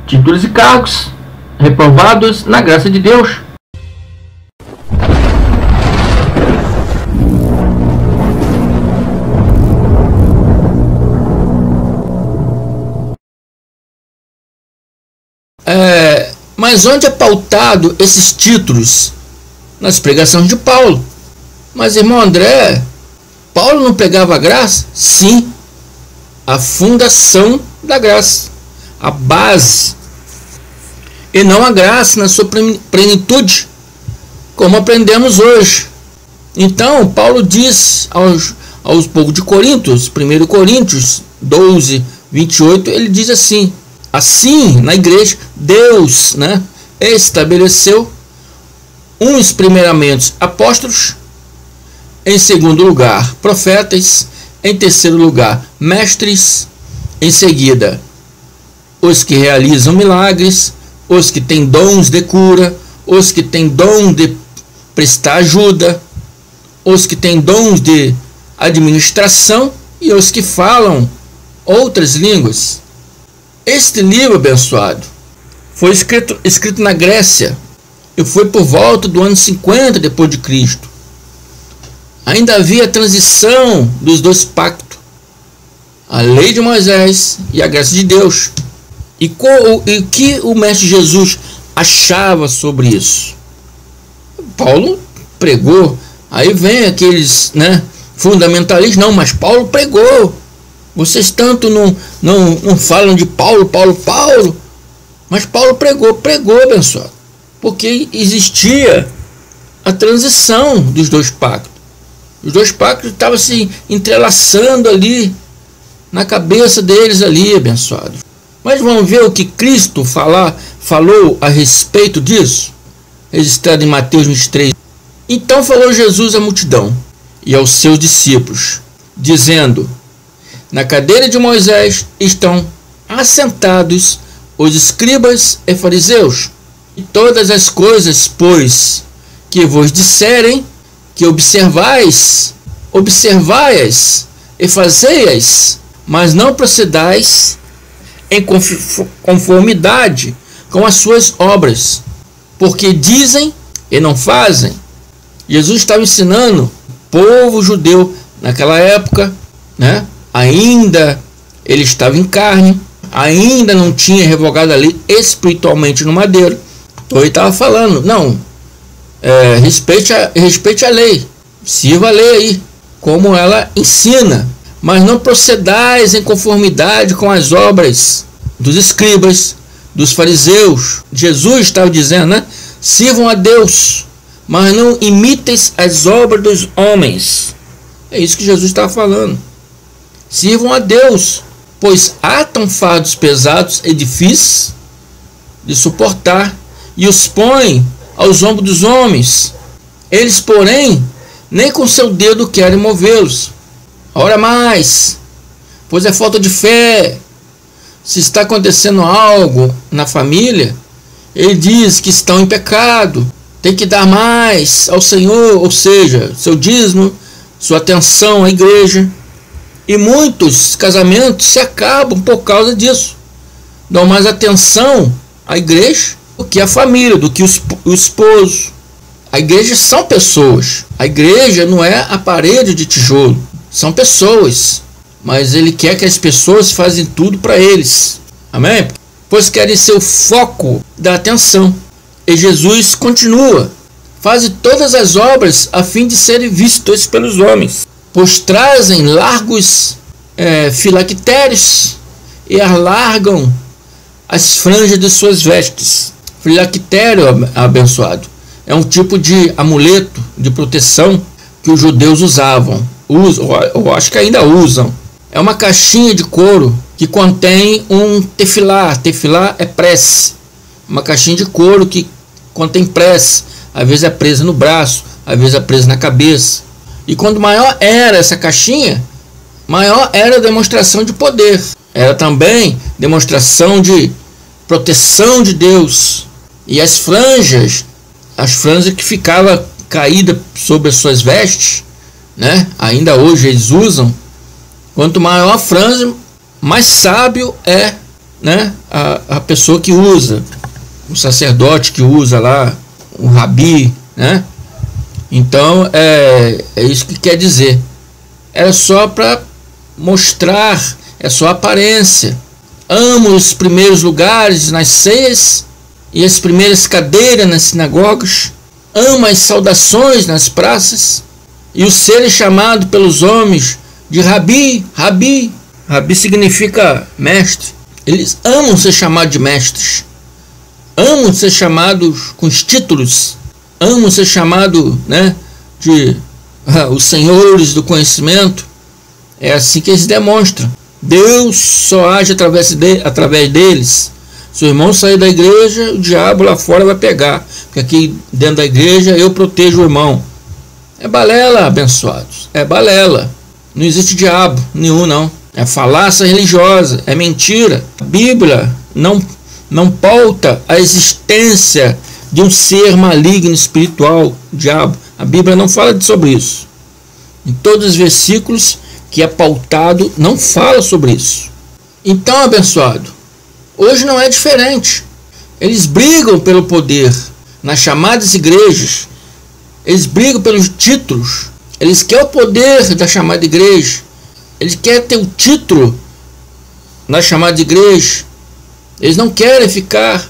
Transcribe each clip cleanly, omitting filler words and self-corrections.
títulos e cargos, reprovados na graça de Deus. Mas onde é pautado esses títulos? Nas pregações de Paulo. Mas, irmão André, Paulo não pregava a graça? Sim, a fundação da graça, a base, e não a graça na sua plenitude, como aprendemos hoje. Então, Paulo diz aos povos de Coríntios, 1 Coríntios 12, 28, ele diz assim: assim, na igreja, Deus, estabeleceu uns primeiramente apóstolos, em segundo lugar profetas, em terceiro lugar mestres, em seguida os que realizam milagres, os que têm dons de cura, os que têm dom de prestar ajuda, os que têm dons de administração e os que falam outras línguas. Este livro abençoado foi escrito na Grécia e foi por volta do ano 50 depois de Cristo. Ainda havia a transição dos dois pactos, a lei de Moisés e a graça de Deus. E o que o mestre Jesus achava sobre isso? Paulo pregou. Aí vem aqueles fundamentalistas: não, mas Paulo pregou. Vocês tanto não falam de Paulo, mas Paulo pregou, abençoado, porque existia a transição dos dois pactos. Os dois pactos estavam se entrelaçando ali na cabeça deles ali, abençoado. Mas vamos ver o que Cristo falou a respeito disso, registrado em Mateus 23. Então falou Jesus à multidão e aos seus discípulos, dizendo: na cadeira de Moisés estão assentados os escribas e fariseus. E todas as coisas, pois, que vos disserem, que observai-as e fazei-as, mas não procedais em conformidade com as suas obras, porque dizem e não fazem. Jesus estava ensinando o povo judeu naquela época, ainda ele estava em carne, ainda não tinha revogado a lei espiritualmente no madeiro. Então ele estava falando: não, respeite a lei, sirva a lei aí, como ela ensina, mas não procedais em conformidade com as obras dos escribas, dos fariseus. Jesus estava dizendo, sirvam a Deus, mas não imiteis as obras dos homens. É isso que Jesus estava falando. Sirvam a Deus, pois atam fardos pesados e difíceis de suportar, e os põem aos ombros dos homens. Eles, porém, nem com seu dedo querem movê-los. Ora mais, pois é falta de fé. Se está acontecendo algo na família, ele diz que estão em pecado, tem que dar mais ao Senhor, ou seja, seu dízimo, sua atenção à igreja. E muitos casamentos se acabam por causa disso. Dão mais atenção à igreja do que à família, do que o esposo. A igreja são pessoas. A igreja não é a parede de tijolo. São pessoas. Mas ele quer que as pessoas façam tudo para eles. Amém? Pois querem ser o foco da atenção. E Jesus continua: faze todas as obras a fim de serem vistos pelos homens, pois trazem largos filactérios e alargam as franjas de suas vestes. Filactério, abençoado, é um tipo de amuleto de proteção que os judeus usavam, ou acho que ainda usam. É uma caixinha de couro que contém um tefilá. Tefilá é prece. Uma caixinha de couro que contém prece. Às vezes é presa no braço, às vezes é presa na cabeça. E quanto maior era essa caixinha, maior era a demonstração de poder. Era também demonstração de proteção de Deus. E as franjas que ficavam caídas sobre as suas vestes, ainda hoje eles usam. Quanto maior a franja, mais sábio é né, a pessoa que usa, o sacerdote que usa lá, o rabi, né? Então é isso que quer dizer. Era só para mostrar, é só aparência. Amo os primeiros lugares nas ceias e as primeiras cadeiras nas sinagogas. Amo as saudações nas praças e o ser chamado pelos homens de Rabi, Rabi. Rabi significa mestre. Eles amam ser chamados de mestres. Amam ser chamados com os títulos. Amam ser chamados, né, de os senhores do conhecimento. É assim que eles demonstram. Deus só age através deles. Se o irmão sair da igreja, o diabo lá fora vai pegar. Porque aqui dentro da igreja eu protejo o irmão. É balela, abençoados. É balela. Não existe diabo nenhum, não. É falácia religiosa. É mentira. A Bíblia não pauta a existência de um ser maligno espiritual, o diabo. A Bíblia não fala sobre isso. Em todos os versículos que é pautado, não fala sobre isso. Então, abençoado, hoje não é diferente. Eles brigam pelo poder nas chamadas igrejas. Eles brigam pelos títulos. Eles querem o poder da chamada igreja. Eles querem ter o título na chamada igreja. Eles não querem ficar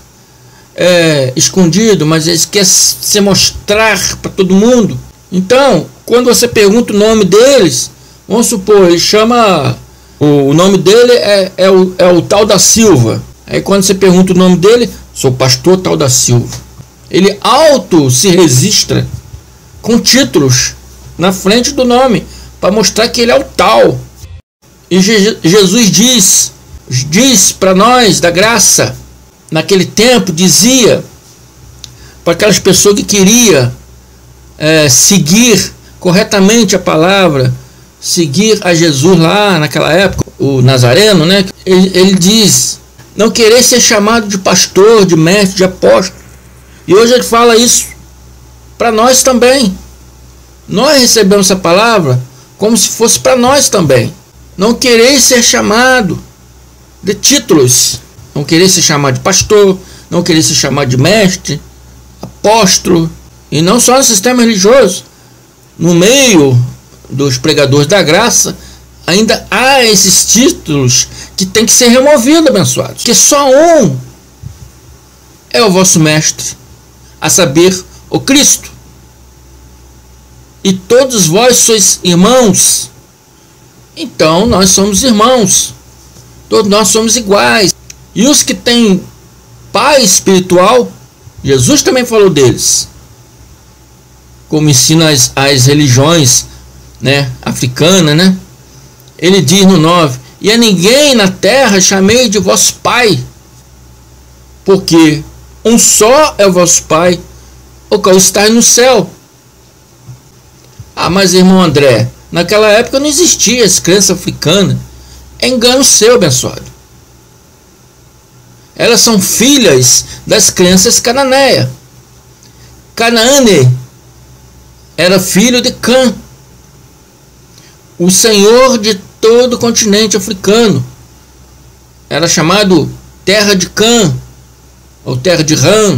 escondido, mas eles querem se mostrar para todo mundo. Então, quando você pergunta o nome deles, vamos supor, ele chama, o nome dele é o tal da Silva. Aí quando você pergunta o nome dele, sou pastor tal da Silva. Ele se registra com títulos na frente do nome, para mostrar que ele é o tal. E Jesus diz para nós da graça, naquele tempo, dizia para aquelas pessoas que queriam seguir corretamente a palavra, seguir a Jesus lá naquela época, o Nazareno, né? Ele diz, não querer ser chamado de pastor, de mestre, de apóstolo. E hoje ele fala isso para nós também. Nós recebemos essa palavra como se fosse para nós também. Não querer ser chamado de títulos, não querer ser chamado de pastor, não querer ser chamado de mestre, apóstolo, e não só no sistema religioso. No meio dos pregadores da graça, ainda há esses títulos que tem que ser removidos, abençoados. Que só um é o vosso mestre, a saber, o Cristo. E todos vós sois irmãos. Então nós somos irmãos. Todos nós somos iguais. E os que têm pai espiritual, Jesus também falou deles. Como ensina as religiões, né, africanas, né? Ele diz no 9: e a ninguém na terra chamei de vosso pai, porque um só é o vosso pai, o qual está no céu. Ah, mas irmão André, naquela época não existia essa crença africana. É engano seu, abençoado. Elas são filhas das crenças cananeias. Canaane era filho de Cã, o senhor de todo o continente africano. Era chamado terra de Cã, ou terra de Ram.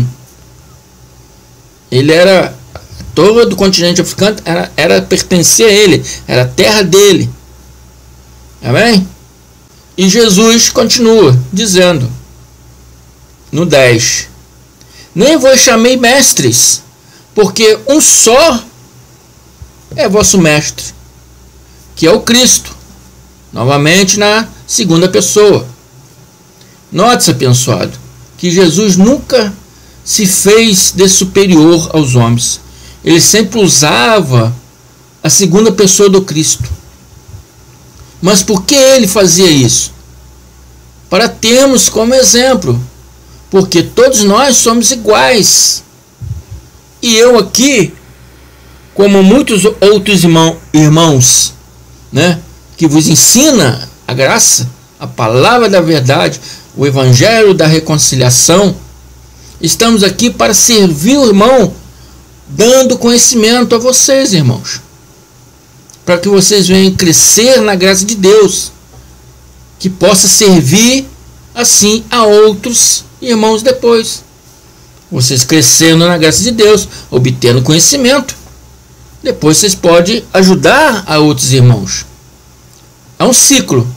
Ele era, todo o continente africano pertencia a ele, era a terra dele. Amém? E Jesus continua dizendo no 10: nem vos chamei mestres, porque um só é vosso mestre, que é o Cristo. Novamente na segunda pessoa. Note-se, abençoado, que Jesus nunca se fez de superior aos homens. Ele sempre usava a segunda pessoa do Cristo. Mas por que ele fazia isso? Para termos como exemplo. Porque todos nós somos iguais. E eu aqui, como muitos outros irmãos, né, que vos ensina a graça, a palavra da verdade, o evangelho da reconciliação, estamos aqui para servir o irmão, dando conhecimento a vocês, irmãos, para que vocês venham crescer na graça de Deus, que possa servir assim a outros irmãos depois. Vocês crescendo na graça de Deus, obtendo conhecimento, depois vocês podem ajudar a outros irmãos. É um ciclo.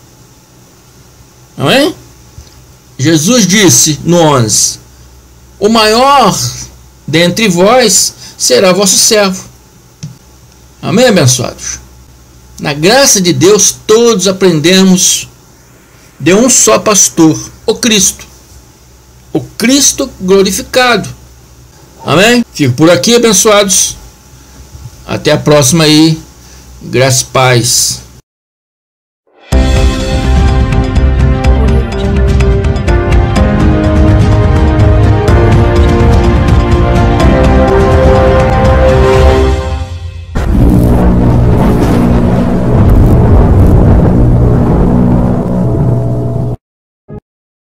Não é? Jesus disse no 11: o maior dentre vós será vosso servo. Amém, abençoados? Na graça de Deus, todos aprendemos de um só pastor, o Cristo. O Cristo glorificado. Amém? Fico por aqui, abençoados. Até a próxima aí. Graça e paz.